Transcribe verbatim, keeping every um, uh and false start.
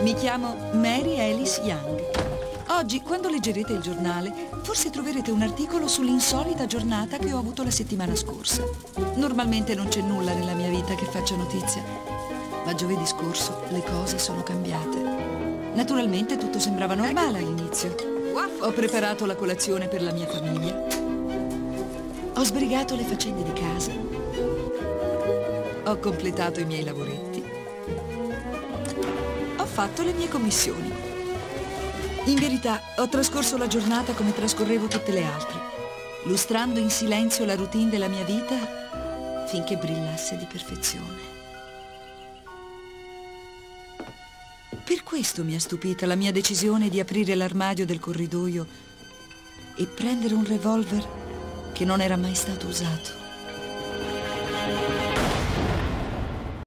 Mi chiamo Mary Alice Young. Oggi, quando leggerete il giornale, forse troverete un articolo sull'insolita giornata che ho avuto la settimana scorsa. Normalmente non c'è nulla nella mia vita che faccia notizia, ma giovedì scorso le cose sono cambiate. Naturalmente tutto sembrava normale all'inizio. Ho preparato la colazione per la mia famiglia. Ho sbrigato le faccende di casa. Ho completato i miei lavoretti. Ho fatto le mie commissioni. In verità, ho trascorso la giornata come trascorrevo tutte le altre, lustrando in silenzio la routine della mia vita finché brillasse di perfezione. Per questo mi ha stupita la mia decisione di aprire l'armadio del corridoio e prendere un revolver che non era mai stato usato.